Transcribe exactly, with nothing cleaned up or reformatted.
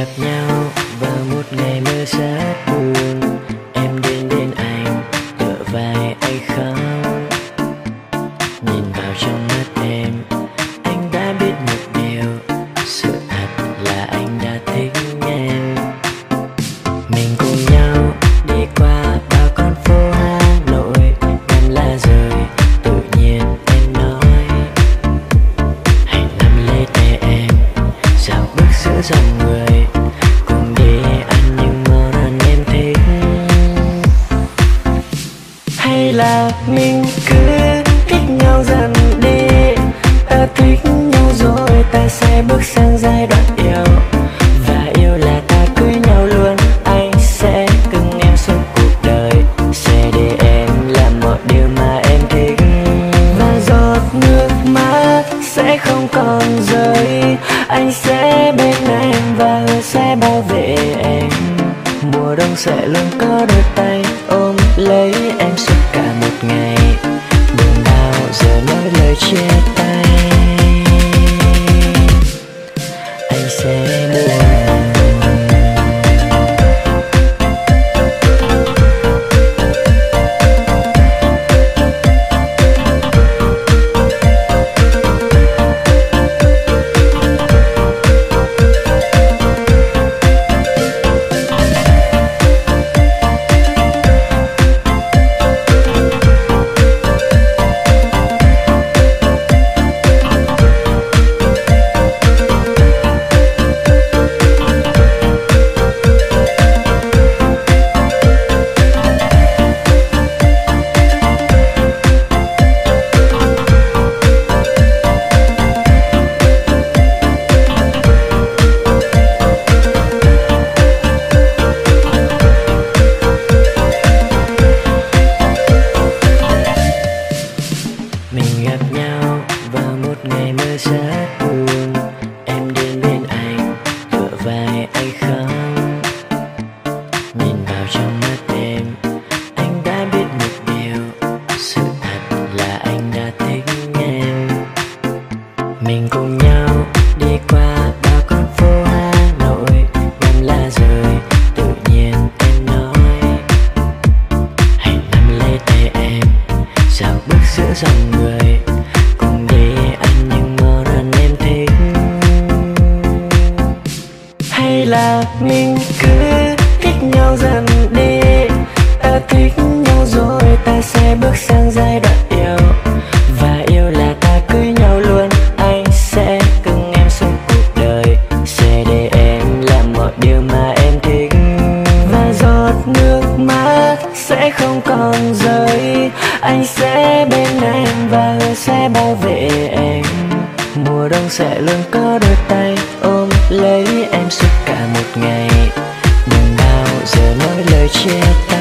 gặp nhau vào một ngày mưa rất buồn. Em đến bên anh, tựa vai anh khóc. Nhìn vào trong mắt em, anh đã biết một điều, sự thật là anh đã thích em. Mình cùng nhau đi qua bao con phố Hà Nội, cành lá rơi tự nhiên em nói. Hãy nắm lấy tay em, dạo bước giữa dòng người, cùng đi ăn những món ăn em thích. Hay là mình cứ thích nhau dần đi, ta thích nhau rồi ta sẽ bước sang giai đoạn yêu. Và yêu là ta cưới nhau luôn, anh sẽ cưng em suốt cuộc đời, sẽ để em làm mọi điều mà em thích. Và giọt nước mắt sẽ không còn rơi, anh sẽ bên em và hứa sẽ bảo vệ em. Mùa đông sẽ luôn có đôi tay ôm lấy em suốt cả một ngày, đừng bao giờ nói lời chia tay. Anh sẽ buồn. Mình gặp nhau vào một ngày mưa rất buồn. Em đến bên anh, tựa vai anh khóc. Nhìn vào trong mắt em, anh đã biết một điều, sự thật là anh đã thích em. Mình cùng nhau đi qua bao con phố Hà Nội, ngắm lá rơi tự nhiên em nói. Hãy nắm lấy tay em, dạo bước giữa dòng người, cùng đi ăn những món ăn em thích. Hay là mình cứ thích nhau dần đi, ta thích nhau rồi ta sẽ bước sang giai đoạn yêu. Và yêu là ta cưới nhau luôn, anh sẽ cưng em suốt cuộc đời, sẽ để em làm mọi điều mà em thích. Và giọt nước mắt sẽ không còn rơi, anh sẽ bên em và hứa sẽ bảo vệ em. Mùa đông sẽ luôn có đôi tay ôm lấy em suốt cả một ngày, đừng bao giờ nói lời chia tay.